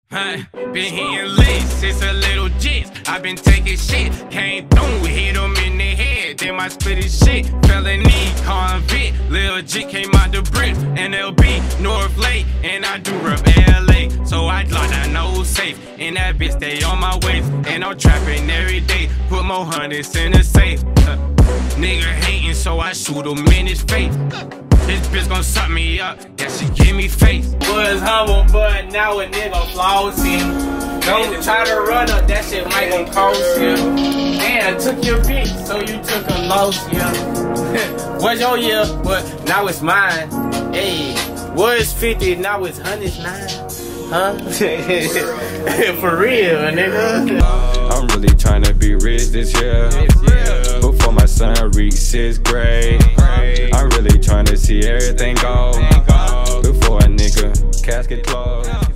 Been hitting licks, it's a little jits. I been taking shit, came through, hit them in the head. Then my split his shit, felony, convict. Lil G came out the bricks, NLB, North Lake, and I do rep LA. So I lock that nose safe, and that bitch stay on my waist. And I'm trapping every day, put more hundreds in the safe. Nigga hating, so I shoot him in his face. This bitch gon' suck me up, yeah, she give me face. Was humble, but now a nigga flossing. Don't try to run up, that shit might gon' cost you. Damn, took your bitch, so you took a loss, yeah. Was your year, but now it's mine. Hey, was 50, now it's 109. Huh? For real, nigga. I'm really tryna be rich this year. Before my son reach 6th grade. I'm really tryna see everything go before a nigga casket close.